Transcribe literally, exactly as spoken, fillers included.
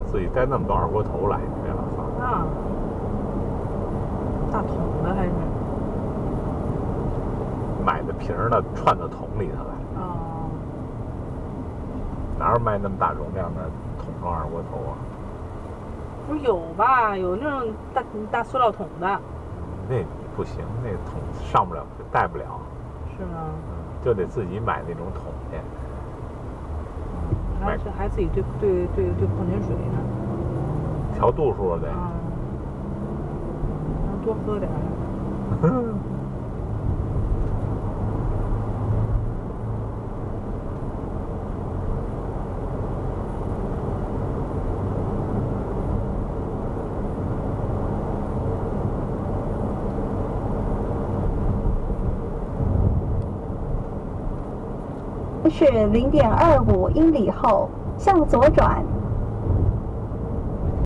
自己带那么多二锅头来，别老放。 啊，大桶的还是？ 买的瓶儿的串到桶里头来。 哦， 哪有卖那么大容量的桶装二锅头啊？ 不是有吧？有那种大大塑料桶的。 那不行，那桶上不了，带不了。 是吗？ 就得自己买那种桶去。 还是还自己兑兑兑兑矿泉水呢？ 调度数得。 啊，能多喝点儿。 是零点二五英里后向左转。